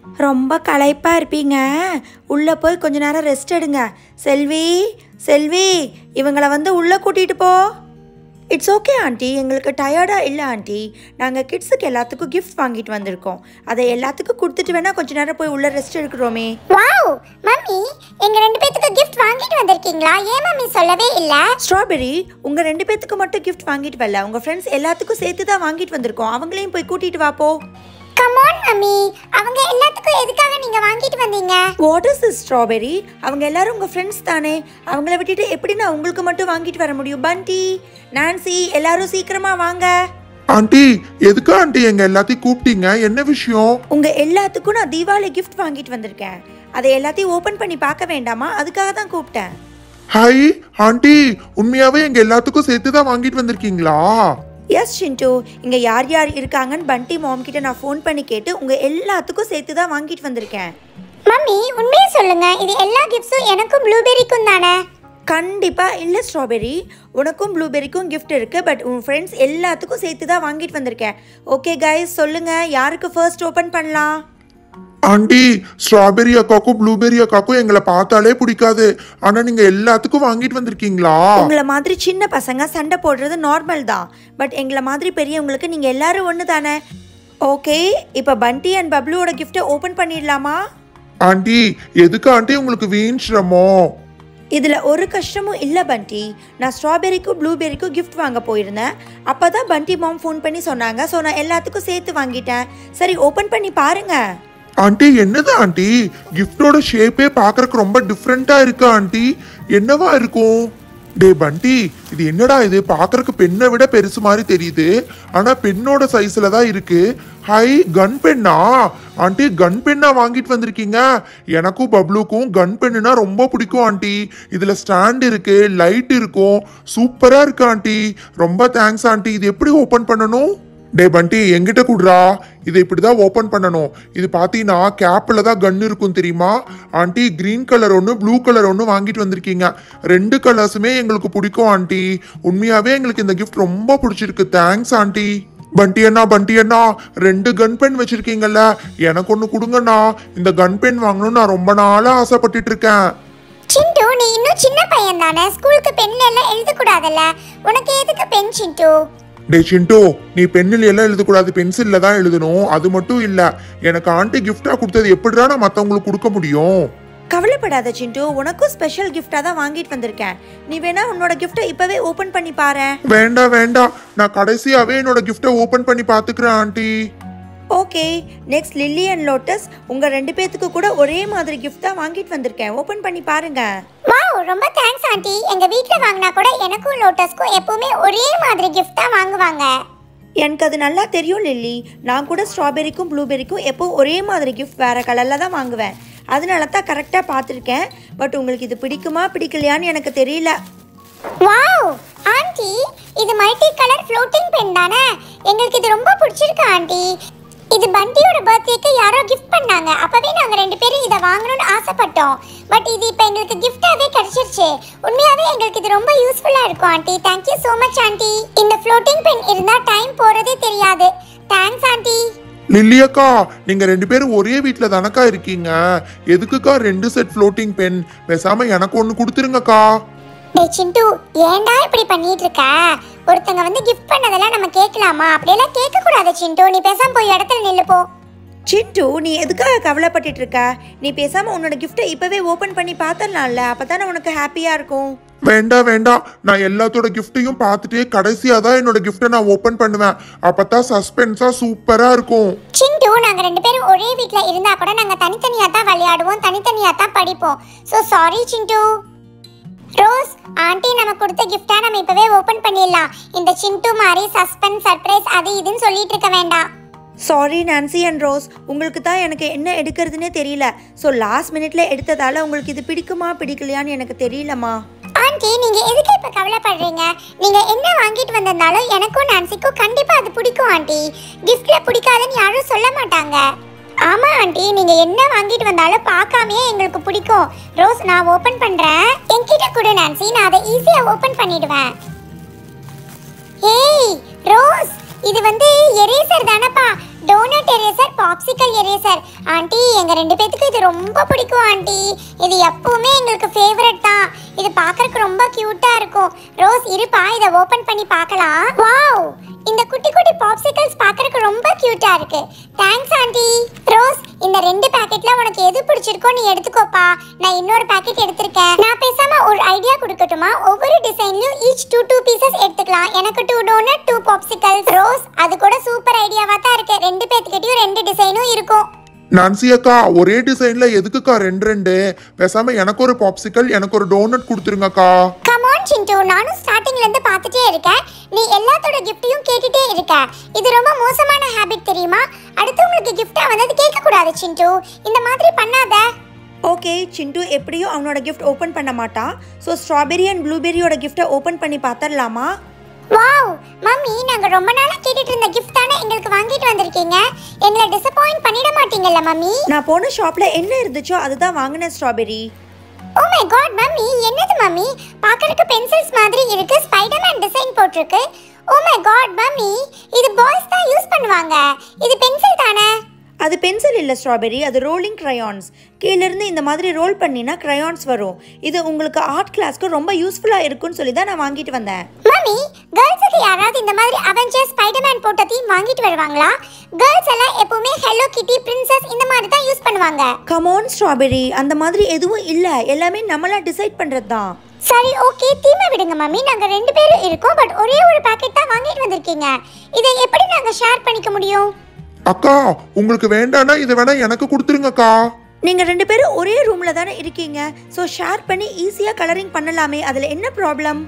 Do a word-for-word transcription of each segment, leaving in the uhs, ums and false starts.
ரொம்ப களைப்பா இருப்பீங்க, உள்ள போய் கொஞ்ச நேரம் ரெஸ்ட் எடுங்க. செல்வி செல்வி இவங்களை வந்து உள்ளே கூட்டிகிட்டு போ. இட்ஸ் ஓகே ஆண்டி, எங்களுக்கு டயர்டாக இல்லை ஆண்டி. நாங்கள் கிட்ஸுக்கு எல்லாத்துக்கும் கிஃப்ட் வாங்கிட்டு வந்திருக்கோம். அதை எல்லாத்துக்கும் கொடுத்துட்டு வேணால் கொஞ்ச நேரம் போய் உள்ளே ரெஸ்ட் எடுக்கிறோமே. வாவ் மம்மி, எங்கள் ரெண்டு பேத்துக்கு கிஃப்ட் வாங்கிட்டு வந்திருக்கீங்களா? ஏன் மம்மி சொல்லவே இல்லை? ஸ்ட்ராபெரி, உங்கள் ரெண்டு பேத்துக்கு மட்டும் கிஃப்ட் வாங்கிட்டு வரல, உங்கள் ஃப்ரெண்ட்ஸ் எல்லாத்துக்கும் சேர்த்து தான் வாங்கிட்டு வந்திருக்கோம். அவங்களையும் போய் கூட்டிகிட்டு வாப்போ. கம் ஆன் மம்மி, அவங்க எல்லாத்துக்கும் எதுக்காக நீங்க வாங்கிட்டு வந்தீங்க? What is this strawberry? அவங்க எல்லாரும் உங்க ஃப்ரெண்ட்ஸ் தானே, அவங்கள விட்டுட்டு எப்படி நான் உங்களுக்கு மட்டும் வாங்கிட்டு வர முடியும்? பண்டி, நான்சி எல்லாரும் சீக்கிரமா வாங்க. ஆண்டி, எதுக்கு ஆண்டி எங்க எல்லாத்தையும் கூப்பிட்டீங்க? என்ன விஷயம்? உங்க எல்லாத்துக்கும் நான் தீபாவளி கிஃப்ட் வாங்கிட்டு வந்திருக்கேன். அதை எல்லாத்தையும் ஓபன் பண்ணி பார்க்க வேண்டாமா? அதுக்காக தான் கூப்பிட்டேன். ஹாய் ஆண்டி, உண்மையாவே எங்க எல்லாத்துக்கும் சேர்த்து தான் வாங்கிட்டு வந்திருக்கீங்களா? எஸ் சிண்டு, இங்கே யார் யார் இருக்காங்கன்னு பண்டி மாம் கிட்ட நான் ஃபோன் பண்ணி கேட்டு உங்கள் எல்லாத்துக்கும் சேர்த்து தான் வாங்கிட்டு வந்திருக்கேன். மம்மி உண்மையை சொல்லுங்க, இது எல்லா கிஃப்ட்ஸும் எனக்கும் ப்ளூபெரிக்கும் தானே? கண்டிப்பாக இல்லை ஸ்ட்ராபெரி, உனக்கும் ப்ளூபெரிக்கும் கிஃப்ட் இருக்குது. பட் உன் ஃப்ரெண்ட்ஸ் எல்லாத்துக்கும் சேர்த்து தான் வாங்கிட்டு வந்திருக்கேன். ஓகே கைஸ், சொல்லுங்கள் யாருக்கு ஃபர்ஸ்ட் ஓப்பன் பண்ணலாம்? ஆண்டி, ஸ்ட்ராபெரி அக்காக்கும் ப்ளூபெரி அக்காக்கும் எங்களை பார்த்தாலே பிடிக்காது. ஆனா நீங்க எல்லாத்துக்கும் வாங்கிட்டு வந்திருக்கீங்களா? உங்களை மாதிரி சின்ன பசங்க சண்டை போடுறது நார்மல் தான். பட் எங்களை மாதிரி பெரியவங்களுக்கு நீங்க எல்லாரும் ஒன்று தானே. ஓகே, இப்போ பண்டி அண்ட் பப்ளுவோட கிஃப்ட்டை ஓப்பன் பண்ணிடலாமா? ஆண்டி, எதுக்கு ஆண்டி உங்களுக்கு வீண் சிரமம்? இதில் ஒரு கஷ்டமும் இல்லை பண்டி. நான் ஸ்ட்ராபெரிக்கும் ப்ளூபெரிக்கும் கிஃப்ட் வாங்க போயிருந்தேன். அப்போ தான் பண்டி மாம் ஃபோன் பண்ணி சொன்னாங்க. ஸோ நான் எல்லாத்துக்கும் சேர்த்து வாங்கிட்டேன். சரி, ஓப்பன் பண்ணி பாருங்க. ஆண்டி, என்னது ஆண்டி, கிஃப்டோட ஷேப்பே பார்க்கறதுக்கு ரொம்ப டிஃப்ரெண்டா இருக்கு ஆண்டி. என்னவா இருக்கும்? டே பண்டி, இது என்னடா இது? பார்க்கறதுக்கு பெண்ணை விட பெருசு மாதிரி தெரியுது, ஆனா பெண்ணோட சைஸ்ல தான் இருக்கு. ஹை, கன் பெண்ணா? ஆண்டி, கன் பெண்ணா வாங்கிட்டு வந்திருக்கீங்க? எனக்கும் பப்ளுக்கும் கன் பெண்ணுனா ரொம்ப பிடிக்கும் ஆண்டி. இதுல ஸ்டாண்ட் இருக்கு, லைட் இருக்கும், சூப்பரா இருக்கு ஆண்டி. ரொம்ப தேங்க்ஸ் ஆண்டி. இது எப்படி ஓபன் பண்ணணும்? டே பண்டி, எங்கிட்ட கூடுறா. இதை இப்படிதான் ஓபன் பண்ணணும். இது பாத்தீங்கன்னா கேப்ல தான் கன் இருக்கும் தெரியுமா? ஆண்டி, கிரீன் கலர் ஒன்று, ப்ளூ கலர் ஒன்று வாங்கிட்டு வந்திருக்கீங்க. ரெண்டு கலர்ஸுமே எங்களுக்கு பிடிக்கும் ஆண்டி. உண்மையாவே எங்களுக்கு இந்த கிஃப்ட் ரொம்ப பிடிச்சிருக்கு. Thanks aunty. பண்டி அண்ணா, பண்டி அண்ணா, ரெண்டு கன் பென் வச்சிருக்கீங்கல்ல, எனக்கு ஒன்று கொடுங்கண்ணா. இந்த கன் பென் வாங்கணும்னு நான் ரொம்ப நாளா ஆசைப்பட்டுட்டு இருக்கேன். சிண்டு, நீ இன்னும் சின்ன பையன் தானே, ஸ்கூலுக்கு பென்ல எல்லாம் எழுதக்கூடாதுல்ல. உனக்கு எதுக்கு பென் சிண்டு? டே சிண்டு, நீ பென்னில் எல்லாம் எழுதக்கூடாது, பென்சில்ல தான் எழுதணும். அது மட்டும் இல்ல, எனக்கு ஆண்டி கிஃப்டா கொடுத்தது எப்படிடா நான் மத்தவங்களுக்கு கொடுக்க முடியும்? கவலைப்படாத சிண்டு, உனக்கும் ஸ்பெஷல் கிஃப்டா தான் வாங்கிட்டு வந்திருக்கேன். நீ வேணா உன்னோட கிஃப்ட்டை இப்பவே ஓபன் பண்ணி பாரு. வேண்டாம் வேண்டாம், நான் கடைசியாவே என்னோட கிஃப்டை ஓபன் பண்ணி பாத்துக்கிறேன் aunty. Okay, next lily and lotus, உங்க ரெண்டு பேத்துக்கு கூட ஒரே மாதிரி கிஃப்ட் தான் வாங்கிட்டு வந்திருக்கேன். ஓபன் பண்ணி பாருங்க. வாவ், ரொம்ப தேங்க்ஸ் ஆண்டி. எங்க வீட்ல வாங்கினா கூட எனக்கும் லோட்டஸ்க்கும் எப்பவுமே ஒரே மாதிரி கிஃப்ட் தான் வாங்குவாங்க. எனக்கு அது நல்லா தெரியும் லில்லி. நான் கூட ஸ்ட்ராபெரிக்கும் ப்ளூபெரிக்கும் எப்போ ஒரே மாதிரி கிஃப்ட் வேற கலர்ல தான் வாங்குவேன். அதனால தான் கரெக்டா பார்த்துருக்கேன். பட் உங்களுக்கு இது பிடிக்குமா பிடிக்கலையான்னு எனக்கு தெரியல. வாவ் ஆண்டி, இது மல்டி கலர் ஃப்ளோட்டிங் பென் தானே? எங்களுக்கு இது ரொம்ப பிடிச்சிருக்கு ஆண்டி. இது பண்டியோட பர்த்டேக்கு யாரோ கிஃப்ட் பண்ணாங்க. அப்பவே நாங்க ரெண்டு பேரும் இதை வாங்கணும்னு ஆசைப்பட்டோம். பட் இது இப்போ எங்களுக்கு கிஃப்டாவே கிடைச்சிருச்சு. உண்மையாவே எங்களுக்கு இது ரொம்ப யூஸ்ஃபுல்லா இருக்கும் aunty. Thank you so much aunty. இந்த ஃப்ளோட்டிங் பென் இருந்தா டைம் போறதே தெரியாது. Thanks aunty. லில்லி அக்கா, நீங்க ரெண்டு பேரும் ஒரே வீட்டுல தானக்கா இருக்கீங்க? எதுக்குக்கா ரெண்டு செட் ஃப்ளோட்டிங் பென்? பேசாம எனக்கு ஒன்னு கொடுத்துருங்கக்கா. டேய் சிண்டு, ஏன்டா இப்படி பண்ணிட்டு இருக்க? ஒருத்தங்க வந்து கிஃப்ட் பண்ணதெல்லாம் நம்ம கேட்கலாமா? அப்படியெல்லாம் கேட்க கூடாது சிண்டு. நீ பேசாம போய் இடத்துல நில்லு போ. சிண்டு, நீ எதுக்காக கவலைப்பட்டுட்டு இருக்க? நீ பேசாம உன்னோட கிஃப்ட்டை இப்பவே ஓபன் பண்ணி பார்த்தறலாம்ல, அப்பதானே உனக்கு ஹாப்பியா இருக்கும். வேண்டாம் வேண்டாம், நான் எல்லாத்தோட கிஃப்டையும் பார்த்துட்டே கடைசியா தான் என்னோட கிஃப்ட்டை நான் ஓபன் பண்ணுவேன். அப்பதான் சஸ்பென்ஸா சூப்பரா இருக்கும். சிண்டு, நாங்க ரெண்டு பேரும் ஒரே வீட்ல இருந்தா கூட நாங்க தனித்தனியா தான் விளையாடுவோம், தனித்தனியா தான் படிப்போம். So sorry Chintu. Rose aunty நமக்கு கொடுத்த கிஃப்டா நம்ம இப்பவே ஓபன் பண்ணிடலாம். இந்த சிண்டு மாதிரி சஸ்பென்ஸ், சர்ப்ரைஸ் அது இதுன்னு சொல்லிட்டு இருக்க வேண்டாம். சாரி நான்சி அண்ட் ரோஸ், உங்களுக்கு தான் எனக்கு என்ன எடுக்கிறதுனே தெரியல. ஸோ லாஸ்ட் மினிட்ல எடுத்ததால உங்களுக்கு இது பிடிக்குமா பிடிக்கலையான்னு எனக்கு தெரியலம்மா. ஆண்டி, நீங்க எதுக்கு இப்ப கவலைப்படுறீங்க? நீங்க என்ன வாங்கிட்டு வந்திருந்தாலும் எனக்கும் நான்சிக்கும் கண்டிப்பா அது பிடிக்கும் ஆண்டி. கிஃப்ட்ல பிடிக்காதுன்னு யாரும் சொல்ல மாட்டாங்க. ஆமா ஆண்டி, நீங்க என்ன வாங்கிட்டு வந்தாலும் பார்க்காமயே எங்களுக்கு பிடிக்கும். ரோஸ், நான் ஓபன் பண்றேன். என்கிட்ட கூட நான்சி, நான் அதை ஈஸியா ஓபன் பண்ணிடுவேன். ஏய் ரோஸ், இது வந்து எரேசர் தானப்பா? Donut eraser, popsicle eraser. Aunty எங்க ரெண்டு பேத்துக்கு இது ரொம்ப பிடிக்கும் ஆண்டி. இது எப்பவுமே எங்களுக்கு ஃபேவரட் தான். இது பார்க்கறதுக்கு ரொம்ப கியூட்டா இருக்கும். ரோஸ் இருப்பா, இதை ஓபன் பண்ணி பார்க்கலாம். வாவ், இந்த குட்டி குட்டி பாப்சிக்கல்ஸ் பார்க்கறதுக்கு ரொம்ப கியூட்டா இருக்கு. Thanks aunty. ரோஸ், இந்த ரெண்டு பாக்கெட்ல உனக்கு எது பிடிச்சிருக்கோ நீ எடுத்துக்கோப்பா. நான் இன்னொரு பாக்கெட் எடுத்துர்க்கேன். நான் பேசாம ஒரு ஐடியா கொடுக்கட்டுமா? ஒவ்வொரு டிசைன்லயும் ஈச் டூ டூ பீசஸ் எடுத்துக்கலாம். எனக்கு two donut, two popsicles. Rose, அது கூட சூப்பர் ஐடியாவா தான் இருக்கு. ரெண்டு பேத்துக்கிட்டயும் ரெண்டு டிசைனும் இருக்கும். நான்சி அக்கா, ஒரே டிசைன்ல எதுக்குக்கா ரெண்டு ரெண்டு? பேசாம எனக்கு ஒரு பாப்சிக்கல், எனக்கு ஒரு டோனட் கொடுத்துருங்கக்கா. கம் ஆன் சிண்டு, நானும் ஸ்டார்டிங்ல இருந்து பார்த்துட்டே இருக்கேன். நீ எல்லாத்தோட கிஃப்ட்டையும் கேட்டுட்டே இருக்க. இது ரொம்ப மோசமான ஹாபிட் தெரியுமா? அடுத்தவங்களுக்கு கிஃப்டா வந்தது கேட்க கூடாது சிண்டு. இந்த மாதிரி பண்ணாத. ஓகே, சிண்டு எப்படியும் அவனோட கிஃப்ட் ஓப்பன் பண்ண மாட்டான். ஸோ ஸ்ட்ராபெரி அண்ட் ப்ளூபெரியோட கிஃப்ட்டை ஓப்பன் பண்ணி பார்த்துடலாமா? வாவ் மம்மி, நாங்க ரொம்ப நாளா கேட்டுட்டு இருந்த கிஃப்ட் தானே எங்களுக்கு வாங்கிட்டு வந்திருக்கீங்க. எங்களை டிசப்பாயிண்ட் பண்ணிட மாட்டீங்கல்ல மம்மி? நான் போன ஷாப்ல என்ன இருந்துச்சோ அதுதான் வாங்கினேன் strawberry. Oh my god mummy, என்னது மம்மி? பார்க்கறதுக்கு பென்சில்ஸ் மாதிரி இருக்கு. ஸ்பைடர்மேன் டிசைன் போட்டிருக்கு. ஓ மை காட் மம்மி, இது பாய்ஸ் தான் யூஸ் பண்ணுவாங்க. இது பென்சில் தானே? அது பென்சில் இல்லை ஸ்ட்ராபெரி, அது ரோலிங் க்ரையான்ஸ். கீழேருந்து இந்த மாதிரி ரோல் பண்ணினா க்ரையான்ஸ் வரும். இது உங்களுக்கு ஆர்ட் கிளாஸ்க்கு ரொம்ப யூஸ்ஃபுல்லாக இருக்கும்னு சொல்லி தான் நான் வாங்கிட்டு வந்தேன். மம்மி, கேர்ள்ஸுக்கு யாராவது இந்த மாதிரி அவெஞ்சர்ஸ், ஸ்பைடர்மேன் போட்டதையும் வாங்கிட்டு வருவாங்களா? கேர்ள்ஸ் எல்லாம் எப்பவுமே ஹெலோ கிட்டி, பிரின்சஸ் இந்த மாதிரி தான் யூஸ் பண்ணுவாங்க. கமான் ஸ்ட்ராபெரி, அந்த மாதிரி எதுவும் இல்லை. எல்லாமே நம்மளா டிசைட் பண்ணுறது தான். சரி ஓகே, தீமை விடுங்க மம்மி. நாங்க ரெண்டு பேரும் இருக்கோம், பட் ஒரே ஒரு பாக்கெட் தான் வாங்கிட்டு வந்திருக்கீங்க. இதை எப்படி நாங்க ஷேர் பண்ணிக்க முடியும்? அக்கா, உங்களுக்கு வேண்டானா இதை வேணா எனக்கு கொடுத்துருங்கக்கா. நீங்க ரெண்டு பேரும் ஒரே ரூம்ல தானே இருக்கீங்க. ஸோ ஷேர் பண்ணி ஈஸியா கலரிங் பண்ணலாமே, அதுல என்ன ப்ராப்ளம்?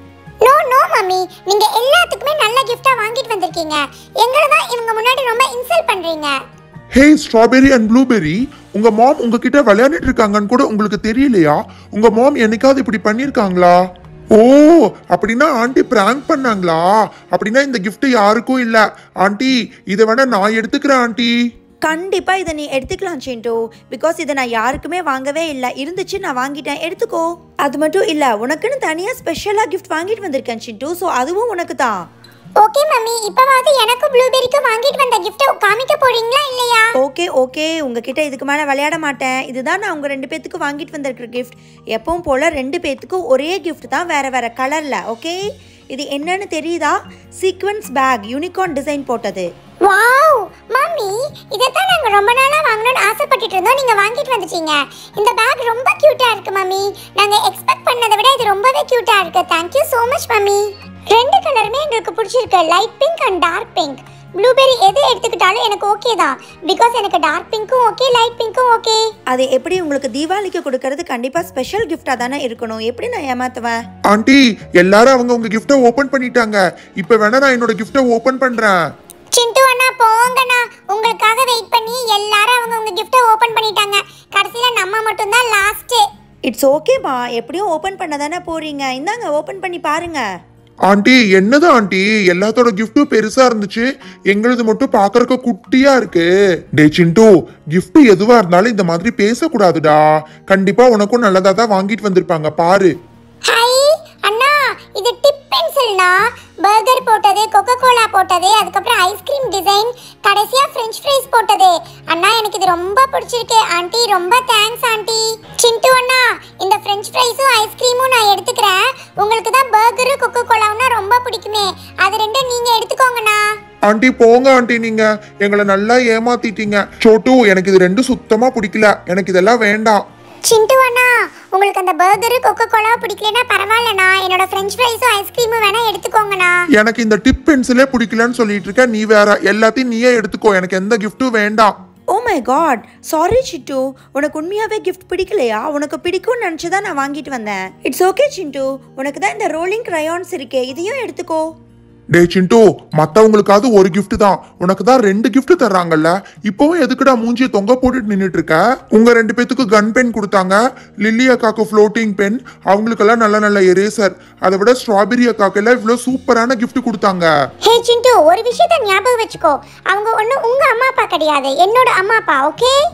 நோ நோ மம்மி, நீங்க எல்லாத்துக்குமே நல்ல கிஃப்டா வாங்கிட்டு வந்திருக்கீங்க. எங்களை தான் இவங்க முன்னாடி ரொம்ப இன்சல்ட் பண்றீங்க. ஹே ஸ்ட்ராபெரி அண்ட் ப்ளூபெரி, உங்க மாம் உங்ககிட்ட விளையாடிட்டு இருக்காங்கன்னு கூட உங்களுக்கு தெரியலையா? உங்க மாம் என்னைக்காவது இப்படி பண்ணிருக்காங்களா? ஓ, அப்படின்னா ஆண்டி பிராங்க் பண்ணாங்களா? அப்படின்னா இந்த கிஃப்ட் யாருக்கும் இல்ல. ஆண்டி, இதை வேணா நான் எடுத்துக்கிறேன் ஆண்டி. கண்டிப்பா இதை நீ எடுத்துக்கலாம் சிண்டு. பிகாஸ் இதை நான் யாருக்குமே வாங்கவே இல்லை. இருந்துச்சு, நான் வாங்கிட்டேன், எடுத்துக்கோ. அது மட்டும் இல்ல, உனக்குன்னு தனியா ஸ்பெஷலா கிஃப்ட் வாங்கிட்டு வந்திருக்கேன் சிண்டு. ஸோ அதுவும் உனக்கு தான். ஓகே மம்மி, இப்பவாவது எனக்கும் ப்ளூபெரிக்கும் வாங்கிட்டு வந்த கிஃப்ட்டை காமிக்க போறீங்களா இல்லையா? ஓகே ஓகே, உங்ககிட்ட இதுக்கு மேலே விளையாட மாட்டேன். இதுதான் நான் உங்கள் ரெண்டு பேத்துக்கு வாங்கிட்டு வந்திருக்கிற கிஃப்ட். எப்பவும் போல் ரெண்டு பேத்துக்கும் ஒரே கிஃப்ட் தான், வேறு வேறு கலரில். ஓகே, இது என்னன்னு தெரியுதா? சீக்வென்ஸ் பேக், யூனிகார்ன் டிசைன் போட்டது. வாவ் மம்மி, இதைத்தான் நாங்கள் ரொம்ப நாளாக வாங்கணும்னு ஆசைப்பட்டுட்டு இருந்தோம். நீங்கள் வாங்கிட்டு வந்துட்டீங்க. இந்த பேக் ரொம்ப க்யூட்டாக இருக்கு மம்மி. நாங்கள் எக்ஸ்பெக்ட் பண்ணதை விட இது ரொம்பவே க்யூட்டாக இருக்கு. Thank you so much mummy. ரெண்டு கலருமே எங்களுக்கு பிடிச்சிருக்கு, light pink and dark pink. Blueberry எது எடுத்துக்கிட்டாலும் எனக்கு ஓகே தான். பிகாஸ் எனக்கு டார்க் பிங்க்கும் ஓகே, லைட் பிங்க்கும் ஓகே. அது எப்படி உங்களுக்கு தீபாவளிக்கு கொடுக்கறது கண்டிப்பாக ஸ்பெஷல் கிஃப்டாக தானே இருக்கணும். எப்படி நான் ஏமாத்துவேன்? ஆண்டி, எல்லாரும் அவங்க உங்க கிஃப்ட்டை ஓபன் பண்ணிட்டாங்க. இப்போ வேணா நான் என்னோட கிஃப்ட்டை ஓபன் பண்றேன். சிண்டு அண்ணா போங்கண்ணா, உங்களுக்காக வெயிட் பண்ணி எல்லாரும் அவங்க உங்க கிஃப்ட்டை ஓபன் பண்ணிட்டாங்க. கடைசியில் நம்ம மட்டும் தான் லாஸ்ட். இட்ஸ் ஓகேம்மா, எப்படியும் ஓப்பன் பண்ண தானே போறீங்க. இந்தாங்க, ஓப்பன் பண்ணி பாருங்க. ஆண்டி, என்னது ஆண்டி, எல்லாத்தோட கிஃப்ட்டும் பெருசா இருந்துச்சு, எங்களது மட்டும் பாக்குறதுக்கு குட்டியா இருக்கு. டே சிண்டு, கிஃப்ட் எதுவா இருந்தாலும் இந்த மாதிரி பேசக்கூடாதுடா. கண்டிப்பா உனக்கும் நல்லதா தான் வாங்கிட்டு வந்திருப்பாங்க பாரு. ஹை அண்ணா, இது டிப் பென்சில்னா. பர்கர் போட்டது, கொக்கோ கோலா போட்டது, அதுக்கப்புறம் ஐஸ்கிரீம் டிசைன், கடைசியா ஃப்ரெஞ்ச் ஃப்ரைஸ் போட்டது. அண்ணா எனக்கு இது ரொம்ப பிடிச்சிருக்கு. ஆண்டி ரொம்ப தேங்க்ஸ் ஆண்டி. சிண்டு அண்ணா, இந்த ஃப்ரெஞ்ச் ஃப்ரைஸும் ஐஸ்கிரீமும் நான் எடுத்துக்கிறேன். உங்களுக்கு தான் பர்கரும் கொக்கோ கோலாவுன்னா ரொம்ப பிடிக்குமே, அது ரெண்டும் நீங்க எடுத்துக்கோங்கண்ணா. ஆண்டி போங்க ஆண்டி, நீங்க எங்களை நல்லா ஏமாத்திட்டீங்க. சோட்டு, எனக்கு இது ரெண்டும் சுத்தமா பிடிக்கல. எனக்கு இதெல்லாம் வேண்டாம். சிண்டு அண்ணா, உங்களுக்கு அந்த பர்கரு கொக்கோ கோலா பிடிக்கலனா பரவாயில்லண்ணா. என்னோட ஃப்ரெஞ்ச் ஃப்ரைஸும் ஐஸ்கிரீமும் வேணா எடுத்துக்கோங்கண்ணா. எனக்கு இந்த டிப் பென்சிலே பிடிக்கலன்னு சொல்லிட்டு இருக்க நீ, வேற எல்லாத்தையும் நீயே எடுத்துக்கோ. எனக்கு எந்த கிஃப்ட்டும் வேண்டாம். Oh my god, sorry Chintu. உனக்கு உண்மையாவே கிஃப்ட் பிடிக்கலையா? உனக்கு பிடிக்கும்னு நினச்சி தான் நான் வாங்கிட்டு வந்தேன். இட்ஸ் ஓகே சிண்டு, உனக்கு தான் இந்த ரோலிங் க்ரையான்ஸ் இருக்கே, இதையும் எடுத்துக்கோ. டே சிண்டு, மத்தவங்களுக்காவது ஒரு கிஃப்ட் தான், உனக்கு தான் ரெண்டு கிஃப்ட் தர்றாங்கல்ல. இப்பவும் எதுக்குடா மூஞ்சியை தொங்க போட்டுட்டு நின்றுட்டு இருக்க? உங்க ரெண்டு பேத்துக்கு கன் பென் கொடுத்தாங்க, லில்லி அக்காக்கு ஃப்ளோட்டிங் பென், அவங்களுக்கெல்லாம் நல்ல நல்ல எரேசர். அதை விட ஸ்ட்ராபெரி அக்காக்கு எல்லாம் இவ்வளவு சூப்பரான கிஃப்ட் கொடுத்தாங்க. ஹே சிண்டு, ஒரு விஷயத்தை ஞாபகம் வச்சுக்கோ. அவங்க ஒன்றும் உங்க அம்மா அப்பா கிடையாது, என்னோட அம்மா அப்பா. ஓகே?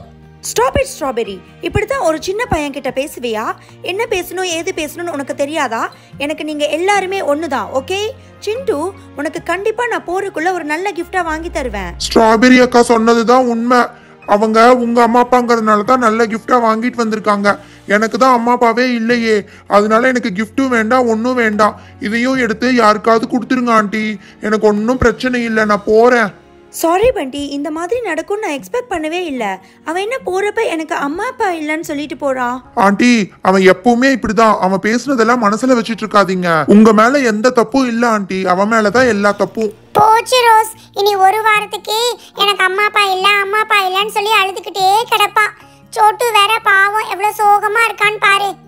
Stop it strawberry. இப்படி தான் ஒரு சின்ன பையன் கிட்ட பேசுவியா? என்ன பேசணும் ஏது பேசணும்னு உனக்கு தெரியாதா? எனக்கு நீங்கள் எல்லாருமே ஒன்று தான், ஓகே? சிண்டு, உனக்கு கண்டிப்பாக நான் போறதுக்குள்ள ஒரு நல்ல கிஃப்டாக வாங்கி தருவேன். ஸ்ட்ராபெரி அக்கா சொன்னதுதான் உண்மை. அவங்க உங்க அம்மா அப்பாங்கிறதுனால தான் நல்ல கிஃப்டா வாங்கிட்டு வந்திருக்காங்க. எனக்கு தான் அம்மா அப்பாவே இல்லையே, அதனால எனக்கு கிஃப்ட்டும் வேண்டாம் ஒன்றும் வேண்டாம். இதையும் எடுத்து யாருக்காவது கொடுத்துருங்க ஆண்டி. எனக்கு ஒன்றும் பிரச்சனை இல்லை, நான் போறேன். சாரி பண்டி, இந்த மாதிரி நடக்கும் நான் எக்ஸ்பெக்ட் பண்ணவே இல்லை. அவன் என்ன போறப்ப எனக்கு அம்மா அப்பா இல்லைன்னு சொல்லிட்டு போறான். ஆண்டி, அவன் எப்பவுமே இப்படிதான். அவன் பேசுனதெல்லாம் மனசுல வச்சிட்டு இருக்காதீங்க. உங்க மேல எந்த தப்பும் இல்ல ஆண்டி, அவன் மேலதான் எல்லா தப்பும். போச்சு ரோஸ், இனி ஒரு வாரத்துக்கு எனக்கு அம்மா அப்பா இல்ல அம்மா அப்பா இல்லன்னு சொல்லி அழுதுகிட்டே கிடப்பான். சோட்டு வேற பாவம் எவ்வளவு சோகமா இருக்கான்னு பாரு.